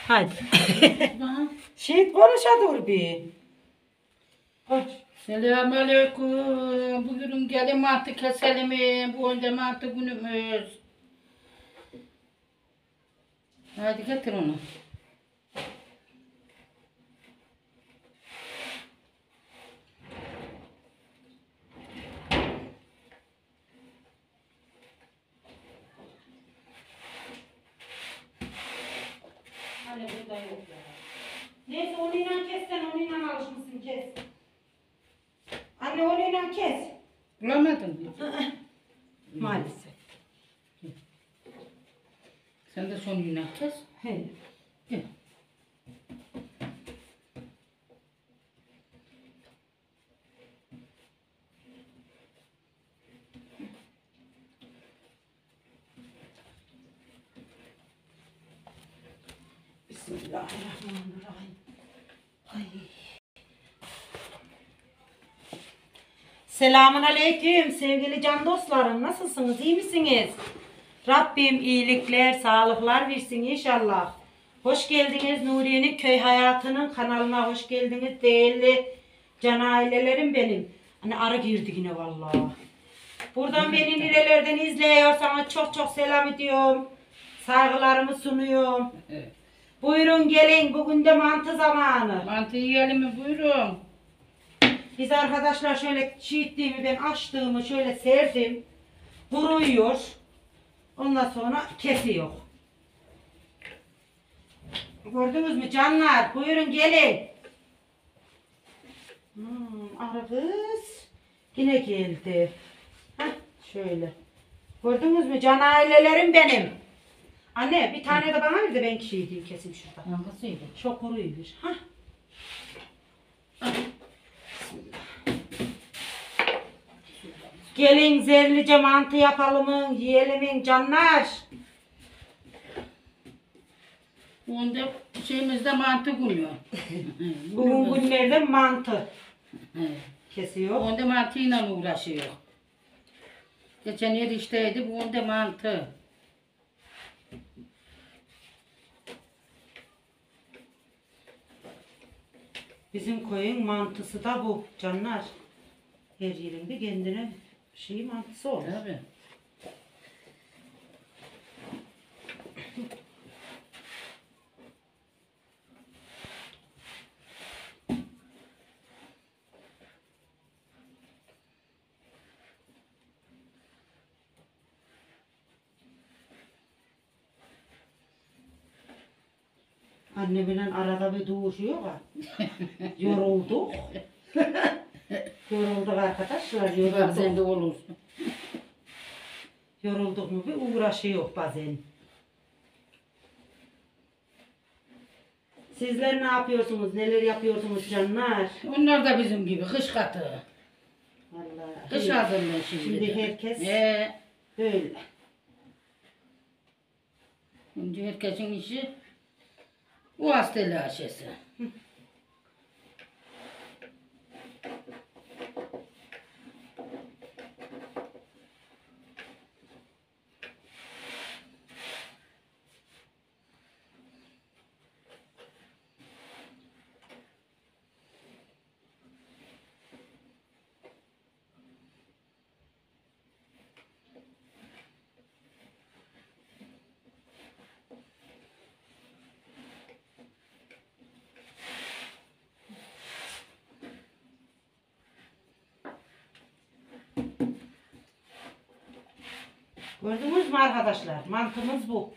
Hadi. Aha. Şehit konuşadır bir. Koç. Selamünaleyküm. Bugün gelin mantı keselim. Bu önce mantı günümüz. Hadi getir onu. Hani burada yok ya. Neyse onunla kes sen onunla alışmışsın kes. Anne onunla kes. Bulamadın mı? Maalesef. Sen de son yine kes. He. Gel. Bismillahirrahmanirrahim. Ay. Selamun aleyküm sevgili can dostlarım. Nasılsınız? İyi misiniz? Rabbim iyilikler, sağlıklar versin inşallah. Hoş geldiniz Nuriye'nin köy hayatının kanalına. Hoş geldiniz değerli can ailelerim benim. Hani arı girdi yine vallahi. Buradan beni nerelerden izliyorsanız çok çok selam ediyorum. Saygılarımı sunuyorum. Evet. Buyurun gelin. Bugün de mantı zamanı. Mantı yiyelim mi? Buyurun. Biz arkadaşlar şöyle çiğittiğimi ben açtığımı şöyle serdim. Kuruyor. Ondan sonra kesiyor. Gördünüz mü canlar? Buyurun gelin. Arı kız. Yine geldi. Heh, şöyle. Gördünüz mü can ailelerim benim. Anne bir tane de bana ver de ben kişiyi diyeyim kesim şurada. Hangisiydi? Çok kuruymuş. Hah. Gelin zerlice mantı yapalım, yiyelim canlar. Onda şeyimizde mantı günü. Bugün günlerde mantı Evet. kesiyor. Onda mantıyla uğraşıyor. Geçen yer işteydi, bu onda mantı. Bizim koyun mantısı da bu canlar. Her yerinde kendine şey mantısı olur. Tabii. Annemle arada bir doğuşuyor ha. Yorulduk. Yorulduk arkadaşlar. Bazen Yorulduk. de olur. Yorulduk mu bir uğraşıyor bazen. Sizler ne yapıyorsunuz? Neler yapıyorsunuz canlar? Onlar da bizim gibi kış katı. Vallahi. Kış hazırlığı şimdi. Şimdi herkes böyle. Şimdi herkesin işi bu hastalığı aşısı. Gördünüz mü arkadaşlar? Mantımız bu.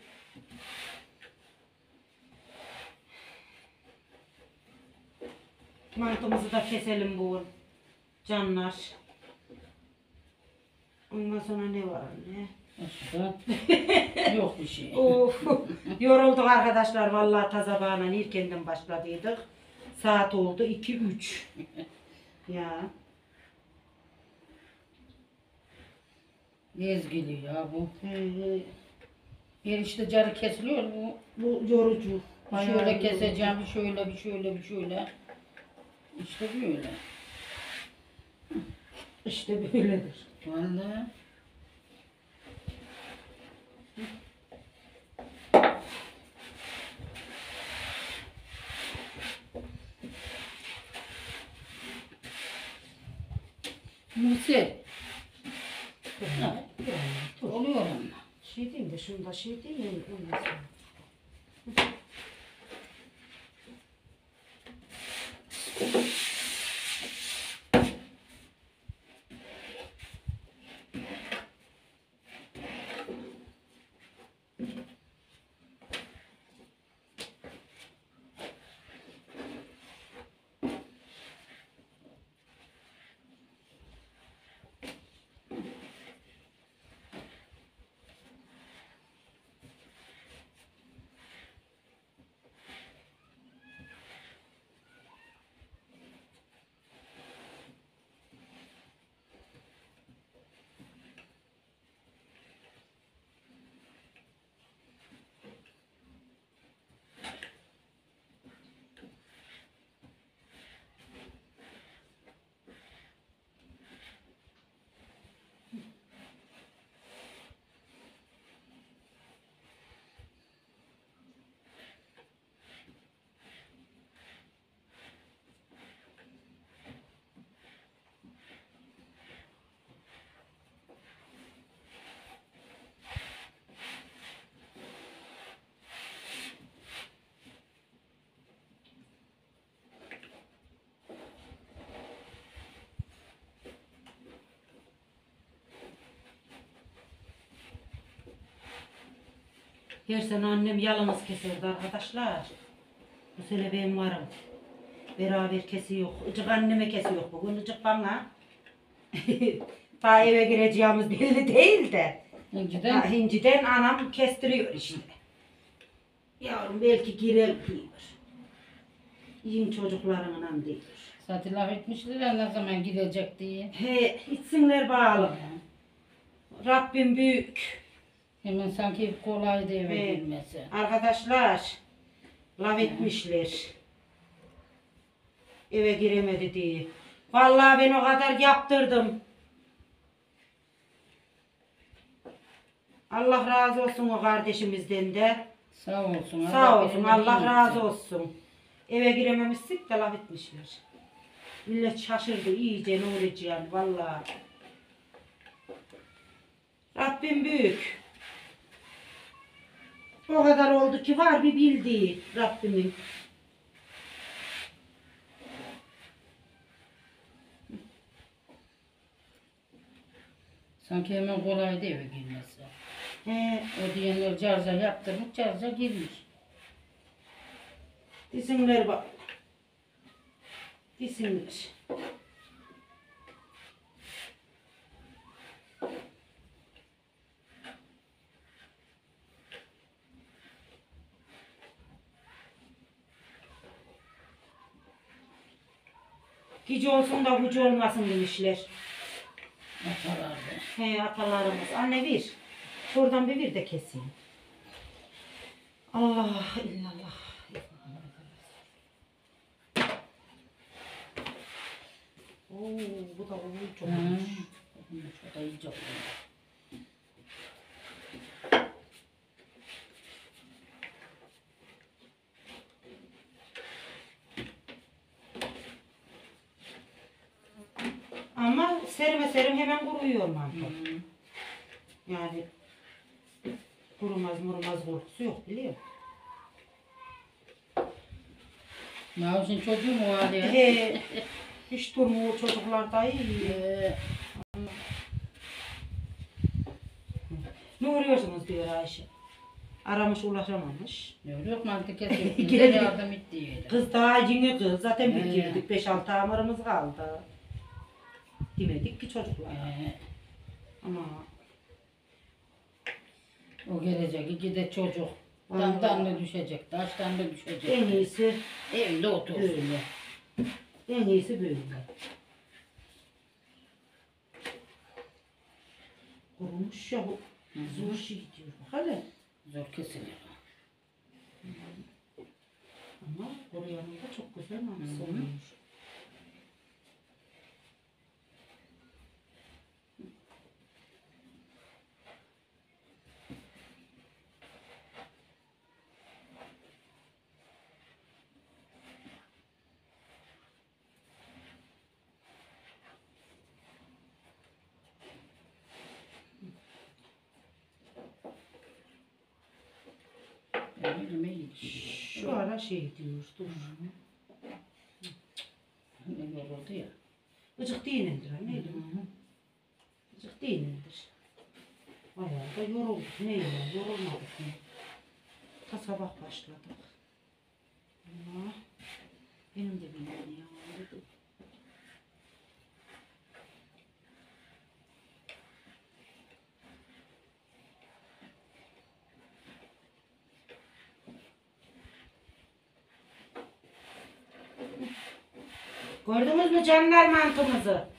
Mantımızı da keselim bu canlar. Ondan sonra ne var anne? Başka yok bir şey. Of, yorulduk arkadaşlar vallahi tazabağına erkenden başladıydık. Saat oldu 2-3. Ya. Ezgili ya bu. Ee, Bir işte carı kesiliyor bu. bu yorucu. Bir şöyle keseceğim, bir şöyle, bir şöyle, bir şöyle. İşte böyle. İşte böyledir. Vallahi. Nursel. Ha, dur. Oluyor ama. Şey diyeyim de şunu da şey diyeyim mi? Ondan sonra. Her sene annem yalnız keserdi arkadaşlar. Bu sene ben varım. Beraber kesiyor. Icık anneme kesiyor bugün. Icık bana. Daha eve gireceğimiz belli değil de. İnciden Hinciden anam kestiriyor işte. Yavrum belki girer diyor. Yiyin çocuklarımla diyor. zaten laf etmişler ne zaman gidecek diye. He, içsinler bağlı. Rabbim büyük. Hemen sanki kolaydı eve Evet. girmesi. Arkadaşlar laf etmişler. Eve giremedi diye. Vallahi ben o kadar yaptırdım. Allah razı olsun o kardeşimizden de. Sağ olsun. Sağ olsun. birini Allah bilmesin. razı olsun. Eve girememişsik de laf etmişler. Millet şaşırdı iyice ne olacak yani vallahi. Rabbim büyük. O kadar oldu ki var bir bildiği Rabbimin. Sanki hemen kolaydı eve girmesi. He, O diyenler carca yaptırmış, carca girmiş. desinler bak. Desinler. Gücü olsun da gücü olmasın demişler. Atalardı. He atalarımız. Anne bir. Şuradan bir de keseyim. Allah illallah. Oo, bu da çok olmuş. Çok da iyice oldu. Ama serime serim hemen kuruyor mantı. Yani kurumaz murumaz korkusu yok biliyor musun? Ya şimdi çocuğum mu var ya? He, hiç durmuyor çocuklar da iyi. Ne uğruyorsunuz diyor Ayşe. Aramış ulaşamamış. Yok mantık kesiyor. Geldi. Yardım et diye. Kız daha yeni kız zaten He. bitirdik 5-6 hamarımız kaldı. Demedik ki çocuklar. Ama O gelecek, iki de çocuk. Vallahi. Damdan da düşecek, taştan da düşecek. en iyisi Evde otursun. böyle. En iyisi böyle. Kurumuş ya bu. Zor şey diyor. Bak hele. Zor kesiliyor. Ama koruyanında çok güzel mamsı Hı hı. olmuş. Elime iyi. Şu ara şey diyor, dur. Ne yoruldu ya. Gıcık değilindir ha, neydi? Gıcık değilindir. Bayağı da yorulduk, ne ya, yorulmadık mı? Ta sabah başladık. Allah, benim de bilmem ya. Gördünüz mü canlar mantımızı?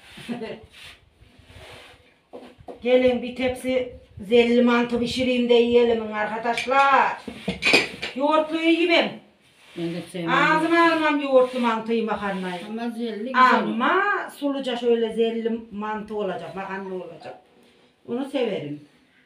Gelin bir tepsi zelli mantı pişireyim de yiyelim arkadaşlar. Yoğurtluyu yiyeyim. Ben de sevmem. Ağzıma almam yoğurtlu mantıyı makarnayı. Ama zelli güzel. Ama suluca şöyle zelli mantı olacak, makarna olacak. Onu severim.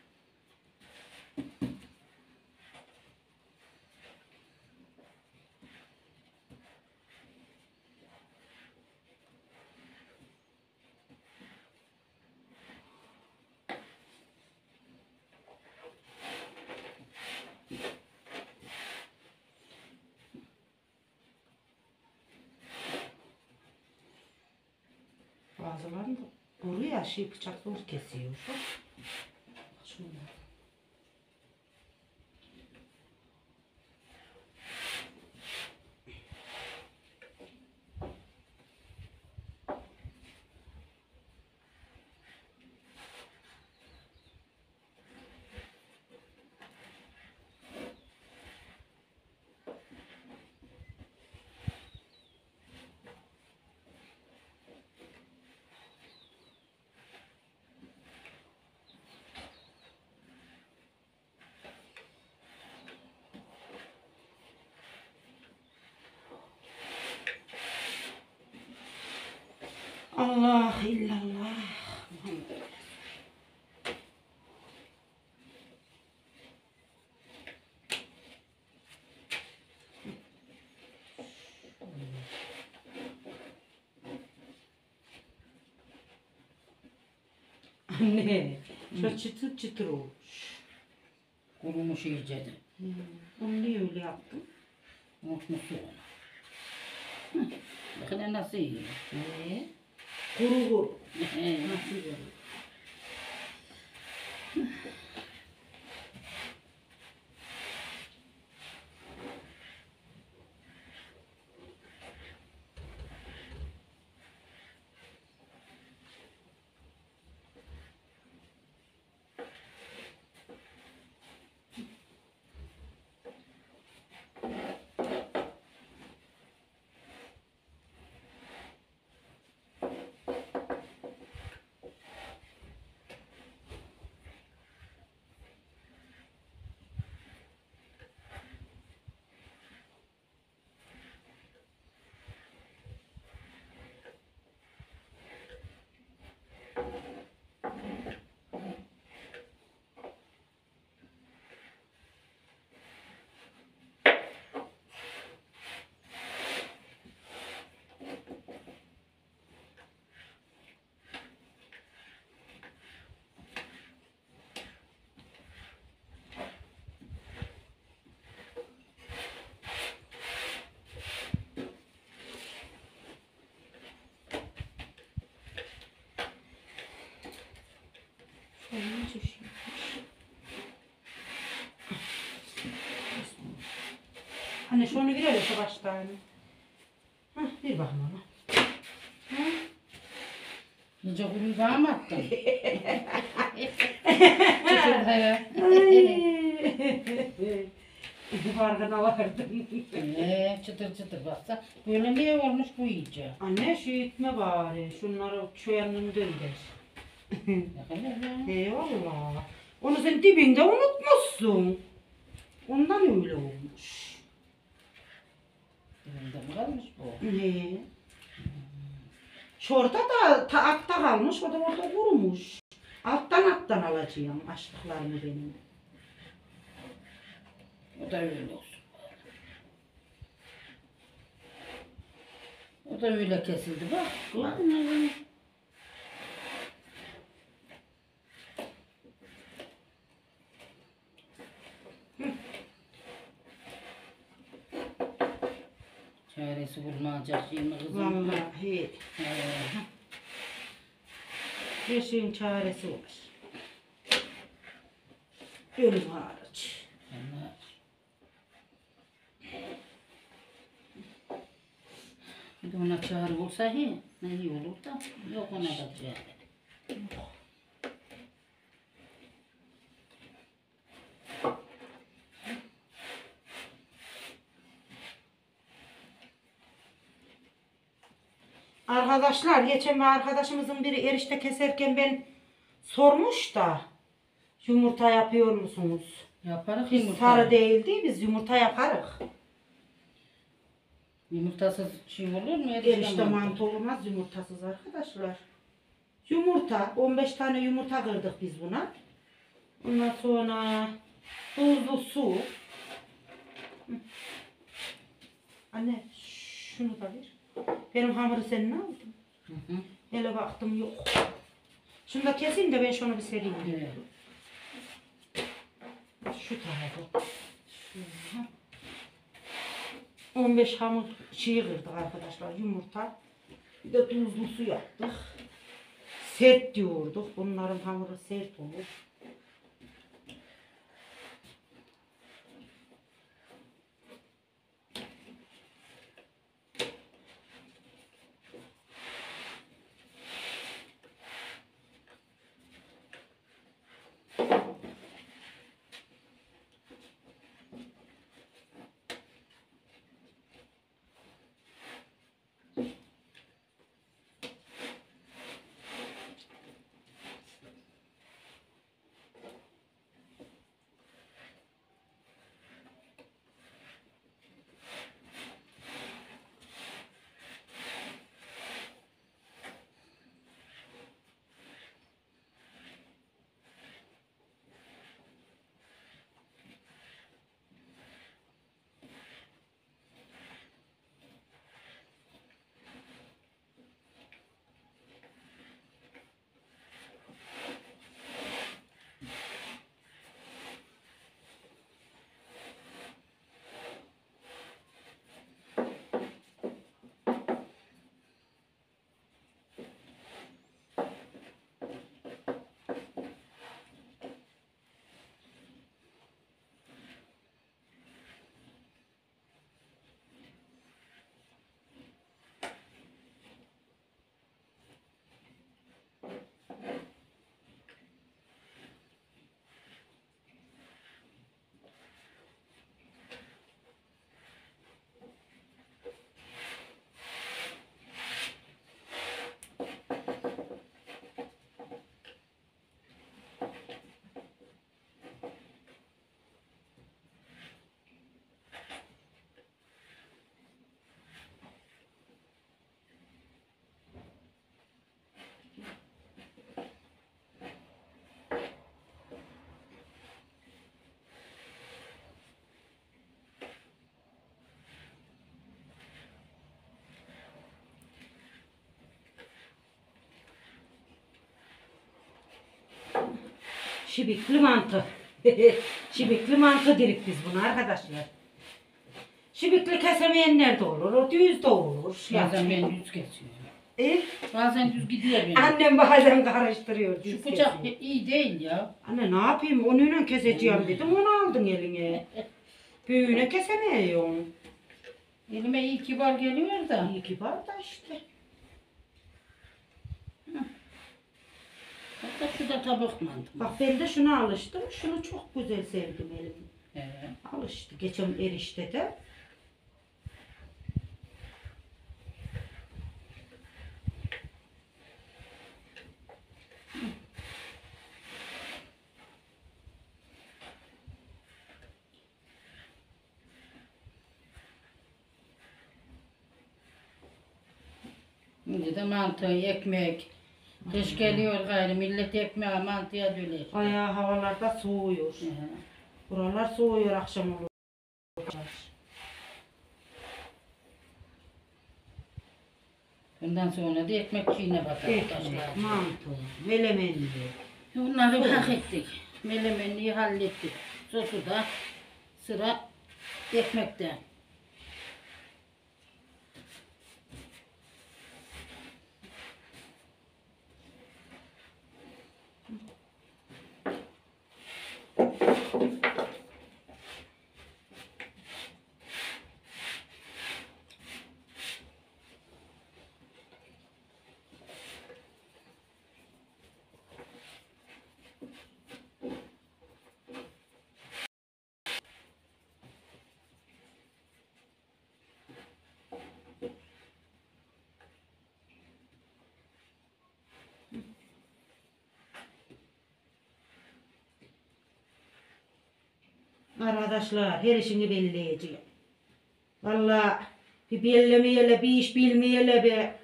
Bazıları da buraya şey bıçak zor kesiyor. Bak şunlar. Allah illallah. Anne, şu çıtır çıtır olmuş. Kurumuş iyice de. Bunu niye öyle yaptın? Unutmuşsun onu. Bakın nasıl yiyor. Kuru kuru. Nasıl yiyor? Anne şunu verelim şu başlarını. Hah, ver bakayım ona. Nice kuruyu bana mı attın? Çıkırdaya. Farkına vardım. Çıtır çıtır baksa. Böyle niye olmuş bu iyice? Anne şu itme bari. Şunları şu yanını döndür. Eyvallah. Onu sen dibinde unutmuşsun. Ondan öyle olmuş. Dibinde mi kalmış bu? Ne? Şurada da altta kalmış, o da orada kurumuş. Alttan alacağım açlıklarını benim. O da öyle olsun. O da öyle kesildi bak. Gördün mü? Çaresi bulunacak şey mi kızım? Vallahi He. her şeyin çaresi var. Ölüm hariç. Ama bir de ona çare olsa ne iyi olur da yok ona da çare. Arkadaşlar geçen bir arkadaşımızın biri erişte keserken ben sormuş da yumurta yapıyor musunuz? Yaparız Biz yumurta. sarı değildi, biz yumurta yaparız. Yumurtasız şey olur mu? Erişte mantı olmaz yumurtasız arkadaşlar. Yumurta, 15 tane yumurta kırdık biz buna. Ondan sonra tuzlu su. Hı. Anne şunu da ver. Benim hamuru sen ne aldın? Hı hı. Hele baktım yok. Şunu da keseyim de ben şunu bir sereyim. Evet. Şu tarafı. Şöyle. 15 hamur çiğ kırdık arkadaşlar. Yumurta. Bir de tuzlu su yaptık. Sert diyorduk. Bunların hamuru sert olur. Şibikli mantı. Şibikli mantı dedik biz bunu arkadaşlar. Şibikli kesemeyenler de olur, o düz de olur. Bazen ben düz kesiyorum. E? Bazen düz gidiyor benim. Annem bazen karıştırıyor. düz Şu bıçak kesiyor. iyi değil ya. Anne ne yapayım, onunla keseceğim dedim, onu aldın eline. Büyüğüne kesemiyorsun. Elime iyi kibar geliyor da. İyi kibar da işte. Hatta şu da tabak mantı. Bak ben de şuna alıştım, şunu çok güzel sevdim elim. He. Alıştı geçen erişte de. Şimdi de mantı, ekmek. Kış geliyor gayrı millet ekmeğe mantıya döler. Bayağı havalarda soğuyor. He. Buralar soğuyor akşam olur. Ondan sonra da ekmekçiğine bakalım. Ekmek, mantı, melemenli. Onları hak ettik. Melemenliği hallettik. Sosu da sıra ekmekte. Arkadaşlar her işini belleyeceğim. Vallahi bir bellemeyele, bir iş bilmeyele be.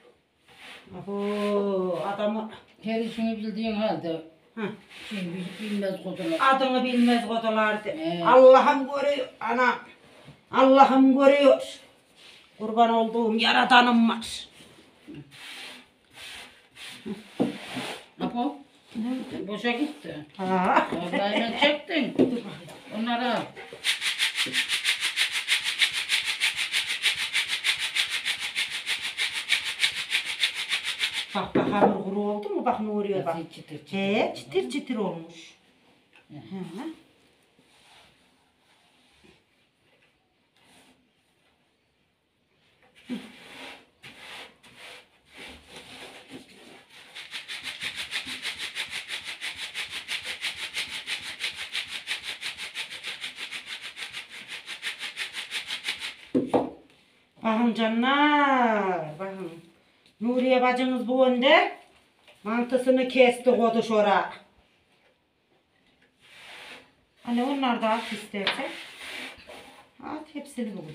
Abo adamı Her işini bildiğin halde Hı. bilmez kodular. adını bilmez kodalardı. Evet. Allah'ım görüyor ana. Allah'ım görüyor. Kurban olduğum yaradanım var. Apo, boşa gitti. Ha. Vallahi ben çektim. Onları al. Bak bak hamur kuru oldu mu? Bak Nuriye bak. Nasıl çıtır çıtır. He çıtır çıtır olmuş. Hı. Bakın canlar. Bakın. Nuriye bacımız bu önde. Mantısını kesti kodu şora. Hani onlar da at istersen. At hepsini bu.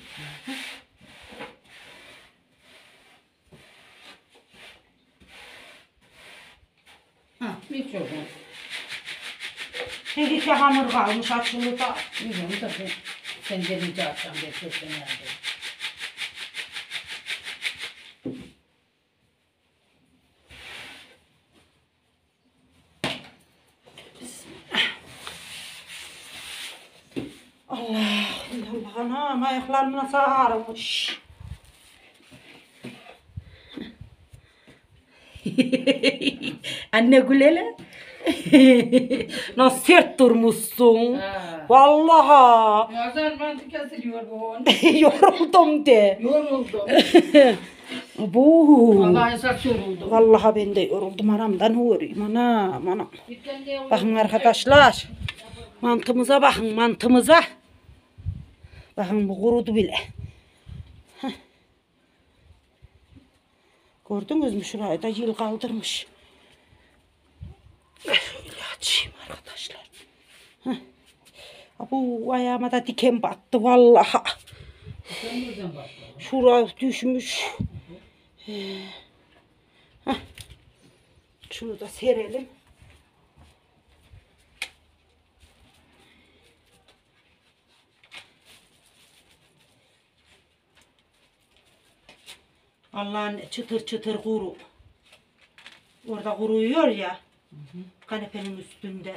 Ha, bir çok. Bir iki hamur kalmış açılı da. Bilmiyorum da sen gelince akşam bekliyorsun yani. Allah Allah anam ayaklarım nasıl ağrımış. Anne gülele. Nasıl sert durmuşsun. Ha. Vallahi. Yazar mantı kesiliyor bu. Yoruldum de. Yoruldum. Bu. Vallahi esas yoruldum. Vallahi ben de yoruldum anamdan uğrayayım anam anam. Bitten de Bakın arkadaşlar. Mantımıza bakın mantımıza. Bakın bu kurudu bile. Heh. Gördünüz mü şurayı da yıl kaldırmış. Şöyle açayım arkadaşlar. Heh. Bu ayağıma da diken battı vallahi. Şura düşmüş. Heh. Şunu da serelim. Allah'ın çıtır çıtır kuru. Orada kuruyor ya. Kanepenin üstünde.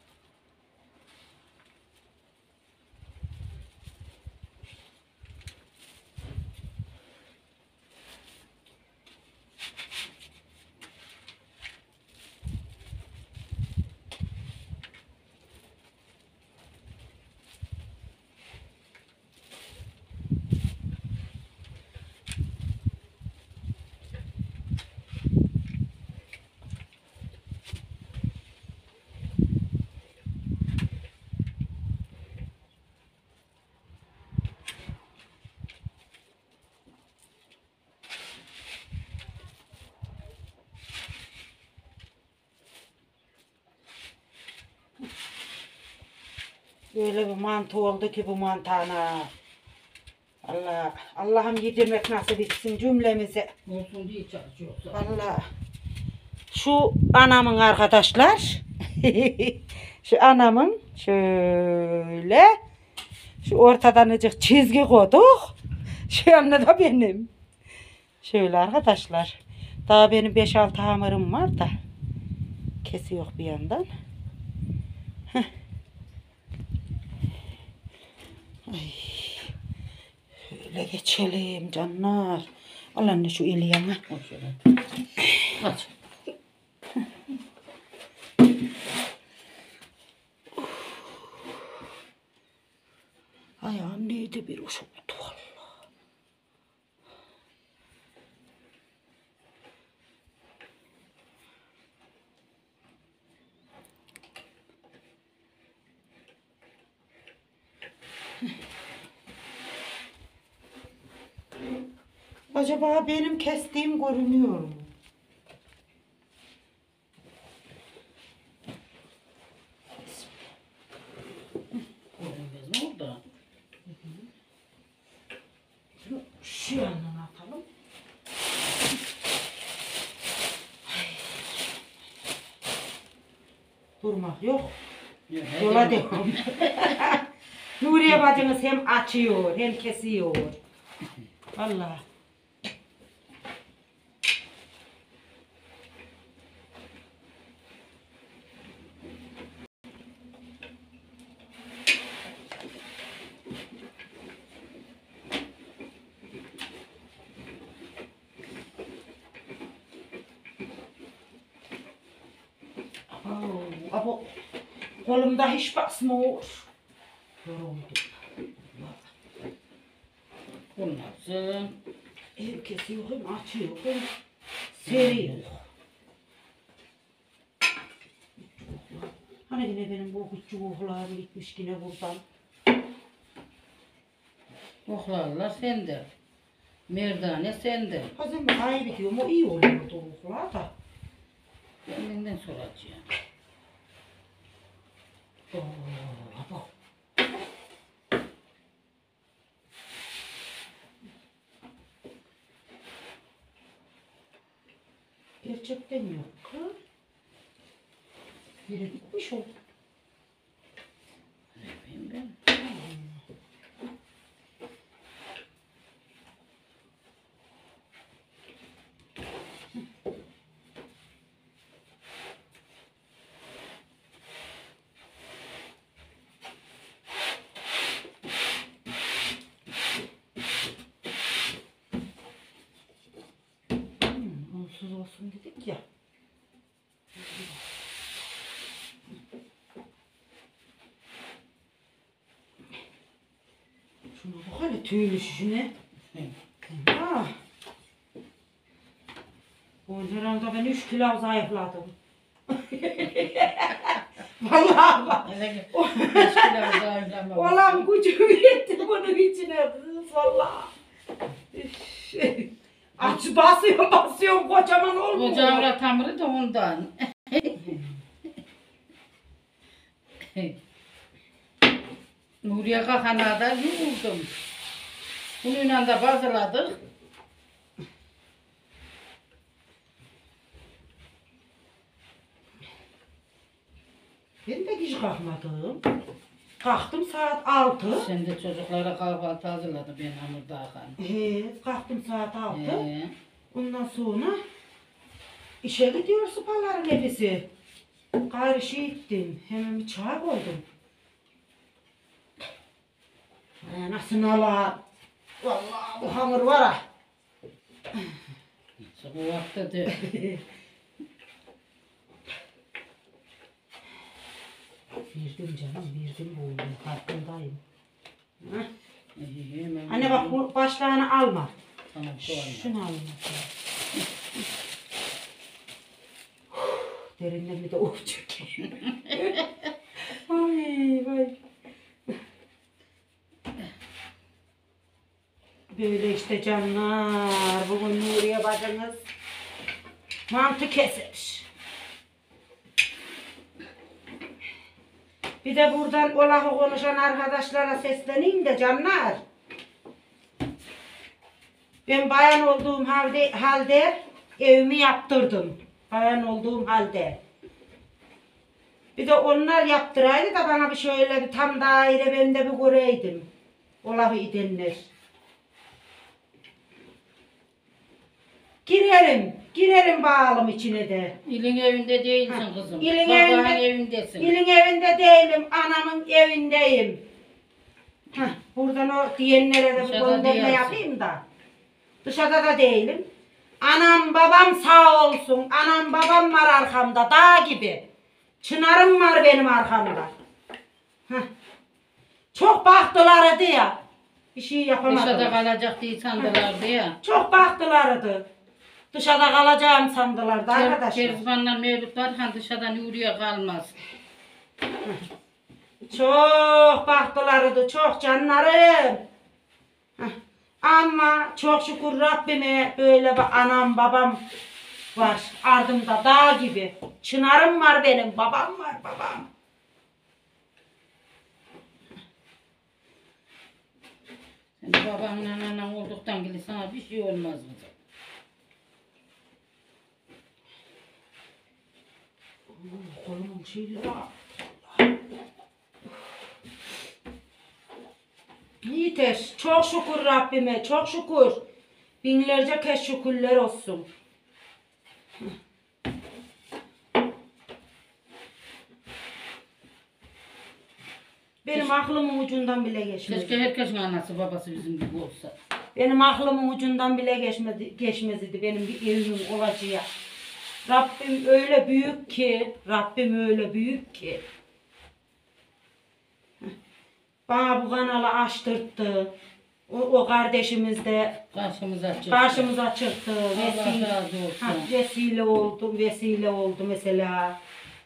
Böyle bir mantı oldu ki bu mantana. Allah, Allah'ım yedirmek nasip etsin cümlemize. Olsun diye çalışıyorsa. Allah. Şu anamın arkadaşlar. Şu anamın şöyle. Şu ortadan azıcık çizgi koyduk. Şu yanına da benim. Şöyle arkadaşlar. Daha benim 5-6 hamurum var da. Kesiyor bir yandan. Heh. Ay. Şöyle geçelim canlar. Al anne şu eli yana. Aç. Ayağım neydi bir uşuktu valla. Acaba benim kestiğim görünüyor mu? Görünmez mi oldu? Şu yandan atalım. Durmak yok. Yola devam. Nuriye bacımız hem açıyor hem kesiyor. Vallahi. Abo, kolumda hiç basmıyor. Yoruldum. Bu nasıl? Hem kesiyor hem açıyor hem seriyor. Hani yine benim bu küçükler gitmiş yine buradan. Oklarlar sende. Merdane sende. Bazen ben kaybediyorum, o iyi oluyor doğuklar da. Ben benden soracağım. Abo. Gerçekten yok. Biri gitmiş o. Ne bileyim ben. Onsuz olsun dedik ya. Şuna bak hele tüylü şişine. Ah. Bu herhalde ben 3 kilo zayıfladım. Vallahi bak. Hele ki 5 kilo zayıflama. Olan gücüm yetti bunun içine. Vallahi. Aç basıyorum kocaman olmuyor. Koca avrat hamuru da ondan. Nuriye kakana da yoğurdum. Bununla da bazıladık. Ben de hiç kalkmadım. Kalktım saat 6. Sen de çocuklara kahvaltı hazırladı ben hamurda akan. Kalktım saat 6. He. Ondan sonra işe gidiyor sıpaların hepsi. Gayrı şey ettim. Hemen bir çay koydum. Nasıl ala? Vallahi bu hamur var ha. Bu vakti de Verdim canım, verdim bu oğlum. Farkındayım. Heh. hemen. Anne bak bu başlığını alma. Tamam soğanla. Şunu alma. Derinden bir de of çekiyor. Ay vay. Böyle işte canlar. Bugün Nuriye bacımız mantı kesmiş. Bir de buradan olahı konuşan arkadaşlara sesleneyim de canlar. Ben bayan olduğum halde evimi yaptırdım. Bayan olduğum halde. Bir de onlar yaptıraydı da bana bir şöyle bir tam daire ben de bir göreydim. Olahı edenler. Girerim bağlım içine de. İlin evinde değilsin Ha, kızım. ilin Babanın evinde- evindesin. İlin evinde değilim, anamın evindeyim. Heh, buradan o diyenlere de bir Dışarıda gönderme değilsin. yapayım da. Dışarıda da değilim. Anam babam sağ olsun. Anam babam var arkamda, dağ gibi. Çınarım var benim arkamda. Heh. Çok baktılardı ya. Bir şey Dışarıda yapamadım. kalacak diye sandılardı ya. Çok baktılardı. Dışarıda kalacağım sandılardı arkadaşlar. Kerzbanlar mevcut varken dışarıdan yürüye kalmaz. Çok baktılardı, çok canlarım. Heh. Ama çok şükür Rabbime böyle bir anam babam var ardımda dağ gibi. Çınarım var benim, babam var babam. Sen babanla anan olduktan baban gibi sana bir şey olmaz kızım. Kolumun şeyleri var. Yeter. Çok şükür Rabbime. Çok şükür. Binlerce kez şükürler olsun. Benim aklımın ucundan bile geçmedi. Keşke herkesin anası babası bizim gibi olsa. Benim aklımın ucundan bile geçmezdi benim bir evimin olacağı. Rabbim öyle büyük ki, Rabbim öyle büyük ki. Bana bu kanalı açtırttı. O kardeşimiz de karşımıza çıktı. Allah razı olsun. Vesile oldu mesela.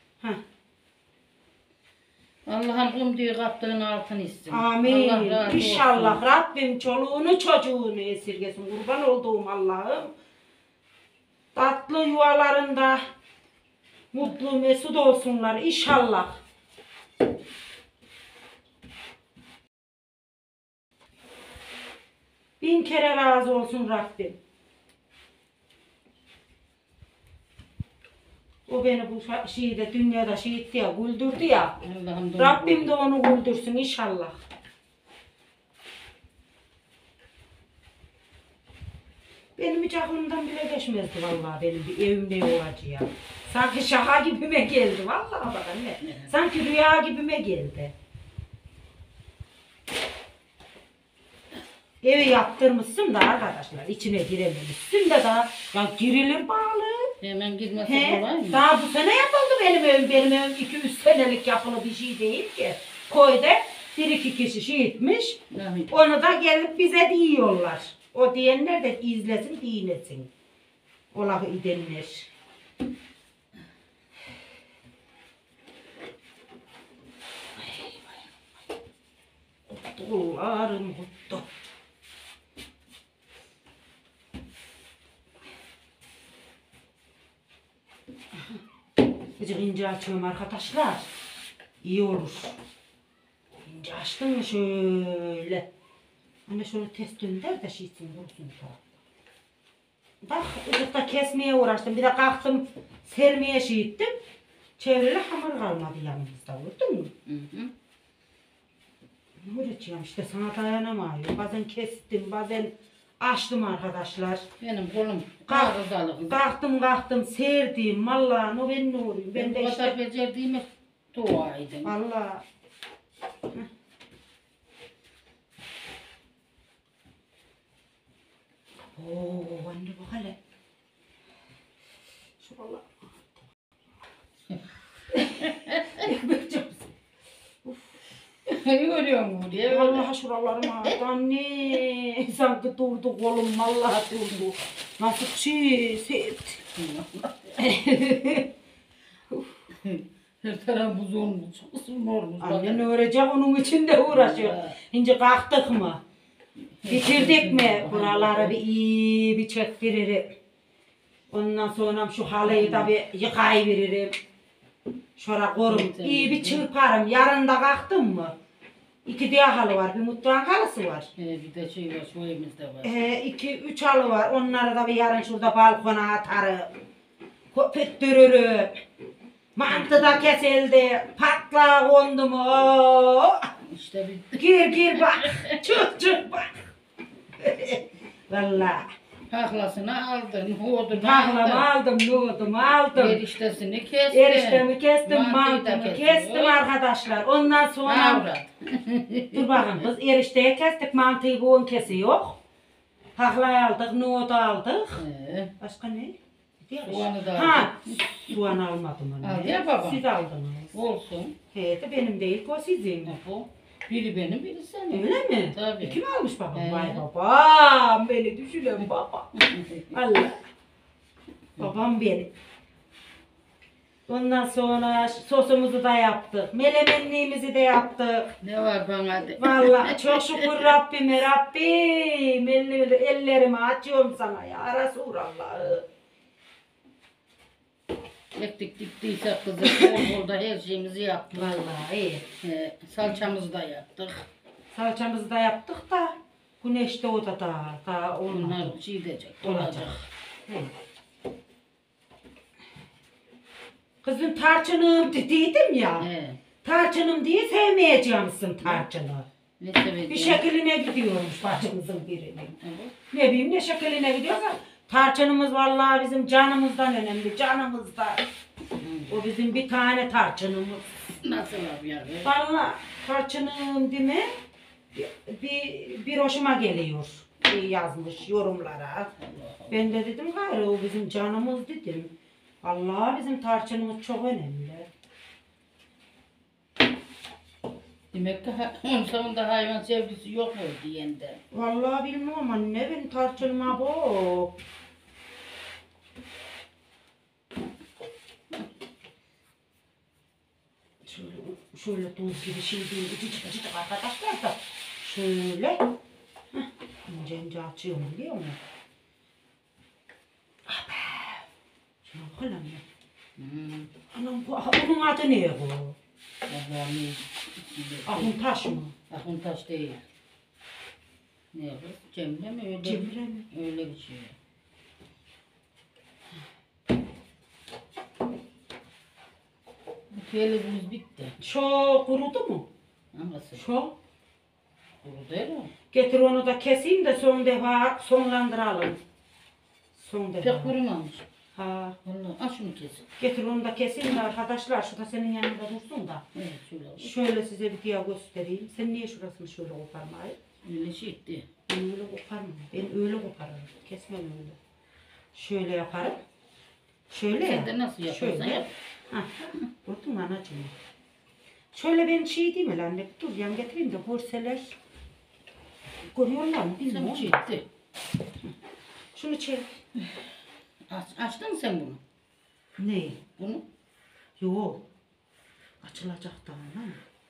Allah'ım umduğu kaptığın altın istesin. Amin. Allah razı İnşallah olsun. Rabbim çoluğunu çocuğunu esirgesin. Kurban olduğum Allah'ım. Tatlı yuvalarında mutlu mesut olsunlar inşallah. Bin kere razı olsun Rabbim. O beni bu şeyde dünyada şehitti ya, güldürdü ya. Rabbim de onu güldürsün inşallah. Benim hiç aklımdan bile geçmezdi vallahi benim bir evimde olacağı. Sanki şaka gibime geldi vallahi bak anne. Sanki rüya gibime geldi. Evi yaptırmışsın da arkadaşlar içine girememişsin de daha ya girilir bağlı. Hemen girmesi He, kolay mı? daha bu sene yapıldı benim evim. Benim evim 2-3 senelik yapılı bir şey değil ki. Koyda 1-2 kişi şey etmiş. Rahmet. Onu da gelip bize diyorlar. O diyenler de izlesin, dinlesin. O lafı edenler. Kullarım kuttu. Azıcık ince açıyorum arkadaşlar. İyi olur. İnce açtım mı şöyle. Anne şöyle test dönder de şeysin vursun. Bak azıcık da kesmeye uğraştım. Bir de kalktım sermeye şey ettim. Çevrili hamur kalmadı yanımızda. Vurdun mu? Hı hı. Ne uğraşacağım işte sana dayanamıyorum. Bazen kestim bazen açtım arkadaşlar. Benim kolum Kalk- arızalı. Kalktım serdim. Vallahi no ben ne olayım. Ben Ben de bu kadar işte becerdiğime dua edin. vallahi. Oo anne bak hele. Şuralar. Ekmek çarpsın. Görüyor musun diye. Vallahi şuralarım ağrıdı anne. Sanki durdu kolum vallahi durdu. Nasıl çiğ sert. Her taraf buz olmuş. Isın olmuş. Annen öğrecek onun için de uğraşıyor. Şimdi kalktık mı? Bitirdik mi? Buraları bir iyi bir çektiririm. Ondan sonra şu halıyı da bir yıkayıveririm. Şöyle korum. İyi bir çırparım. Yarın da kalktım mı? 2 diye halı var. Bir mutfağın halısı var. Bir de şey var, şu evimizde var. 2-3 halı var. Onları da bir yarın şurada balkona atarım. Püttürürüm. Mantı da kesildi. Patla kondu mu? Oo! İşte bir Gir bak. Çık bak. Vallahi. paklasını aldın, hodunu Tahlamı aldım, nohudumu aldım. eriştesini kestin. Eriştemi kestim, Mantıyı da mantımı kesiyor. kestim arkadaşlar. Ondan sonra Avrat. dur bakın kız erişteyi kestik, mantıyı boğun kesiyor. Tahlayı aldık, nohudu aldık. Başka ne? Soğanı da Ha, aldık. soğan almadım anne. Aldı ya babam. Siz aldınız. Olsun. He de benim değil, o sizin. Bu. Biri benim, biri senin. Öyle mi? Tabii. Kim almış babam? He. Vay babam, beni düşünün baba. Allah. Babam benim. Ondan sonra sosumuzu da yaptık. Melemenliğimizi de yaptık. Ne var bana de. Vallahi çok şükür Rabbime Rabbim. Ellerimi açıyorum sana ya Resulallah. Ektik diktiysek kızım, bol bol da her şeyimizi yaptık. Vallahi iyi. Salçamızı da yaptık. Salçamızı da yaptık da Güneşte o da daha olmadı. Bunlar şey edecek, Olacak. olacak. Evet. Kızım tarçınım dediydim ya. He. Tarçınım diye sevmeyeceğimsin tarçını. Ne seveceğim? Bir şekline gidiyormuş bacımızın birinin. Evet. Ne bileyim ne şekline gidiyorsa tarçınımız vallahi bizim canımızdan önemli. Canımızdan. O bizim bir tane tarçınımız. Nasıl abi ya? Vallahi tarçınım değil mi? Bir hoşuma geliyor. Yazmış yorumlara. Ben de dedim gayrı o bizim canımız dedim. Allah bizim tarçınımız çok önemli. Demek ki onun sonunda hayvan sevgisi yok mu diyende. Vallahi bilmiyorum anne benim tarçınıma bu. Şöyle tuz gibi şey değil, cıcık arkadaşlar da şöyle ince ince açıyorum biliyor musun? Abi, şuna bakalım ya. Anam bunun adı ne bu? Allah'ım Ahun taş mı? Akın taş değil. Ne bu? Cemre mi öyle? Cemre mi? Öyle bir şey. Bu kelebimiz bitti. Çok kurudu mu? Nasıl? Çok. Kuru değil mi? Getir onu da keseyim de son defa sonlandıralım. Son Pek defa. kurumamış. Ha. Vallahi şunu kesin. Getir onu da keseyim de arkadaşlar şu da senin yanında dursun da. Evet şöyle oldu. Şöyle size bir diye göstereyim. Sen niye şurasını şöyle koparmayı? Öyle şey etti. Ben öyle koparmam. Ben öyle koparırım. Kesmem öyle. Şöyle yaparım. Şöyle Sen ya. de nasıl yaparsan Şöyle. yap. Hah. Gördün mü anacığım? Şöyle ben şey diyeyim mi lan? Dur yan getireyim de görseler. Görüyorlar mı Sen bilmiyorum. bir şey etti. Şunu çek. Açtın mı sen bunu? Ne? Bunu? Yok. Açılacak daha lan.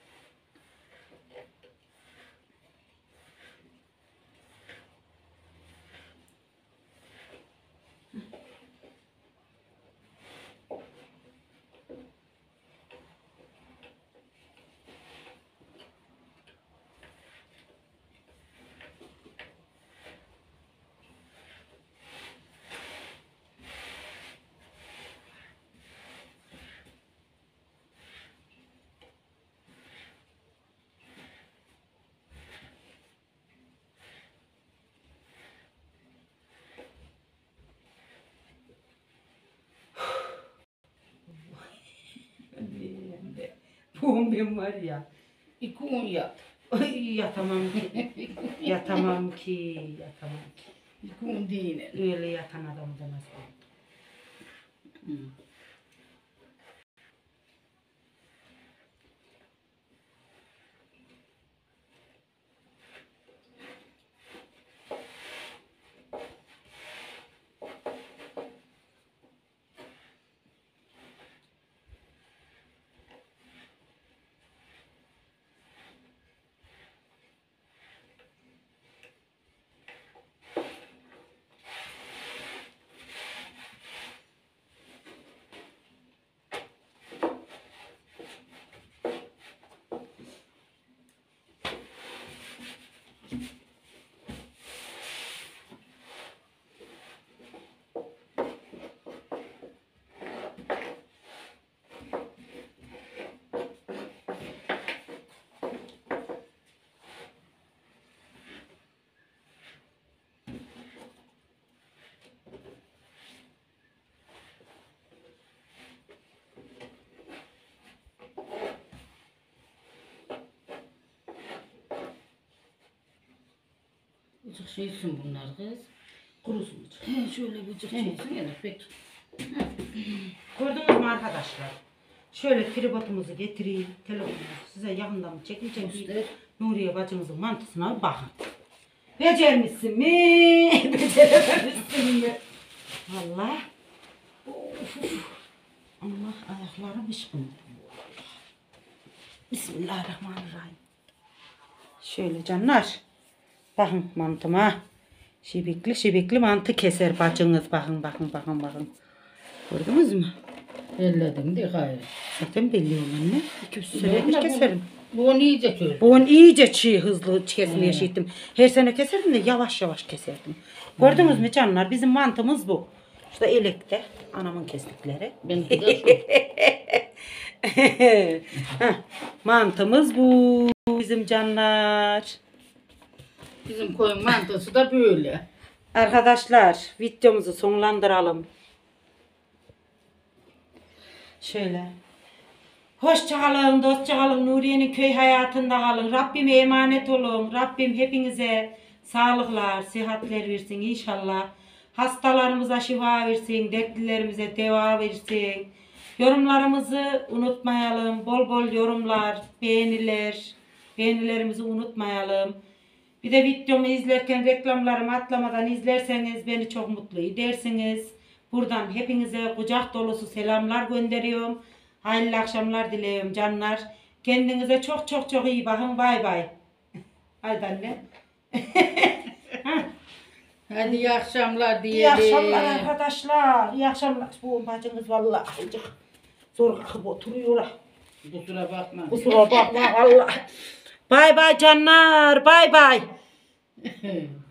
Bombim var ya. İki un yap. Ay yatamam ki. Yatamam ki. Yatamam ki. İki un değil. Öyle yatan adamı da nasıl oldu? Hı. Bıcık şeysin bunlar kız. Kurusun. He şöyle bıcık şeysin ya da pek. Gördünüz mü arkadaşlar? Şöyle tripodumuzu getireyim. Telefonumu size yakından çekeceğim. Göster. Nuriye bacımızın mantısına bakın. Becermişsin mi? Becerememişsin mi? Vallahi. Of, of. Allah ayaklarım ışkın. Bismillahirrahmanirrahim. Şöyle canlar. Bakın mantıma. Şibikli şibikli mantı keser bacınız. Bakın. Gördünüz mü? Elledim de gayrı. Zaten belli anne. 200 senedir keserim. Bu onu iyice çöz. Bugün iyice çiğ hızlı kesmeye şittim. Her sene keserdim de yavaş yavaş keserdim. Gördünüz mü canlar? Bizim mantımız bu. İşte elekte anamın kestikleri. Ben de Heh, mantımız bu bizim canlar. bizim koyun mantısı da böyle. Arkadaşlar videomuzu sonlandıralım. Şöyle. Hoşça kalın, dostça kalın, Nuriye'nin köy hayatında kalın. Rabbime emanet olun. Rabbim hepinize sağlıklar, sıhhatler versin inşallah. Hastalarımıza şifa versin, dertlilerimize deva versin. Yorumlarımızı unutmayalım. Bol bol yorumlar, beğeniler. Beğenilerimizi unutmayalım. Bir de videomu izlerken reklamlarımı atlamadan izlerseniz beni çok mutlu edersiniz. Buradan hepinize kucak dolusu selamlar gönderiyorum. Hayırlı akşamlar diliyorum canlar. Kendinize çok çok çok iyi bakın. Bay bay. Haydi anne. Hadi iyi akşamlar diyelim. İyi akşamlar arkadaşlar. İyi akşamlar. Bu bacınız vallahi zor kalkıp oturuyor. Kusura bakma. Kusura bakma Allah. Bay bay canlar. Bay bay.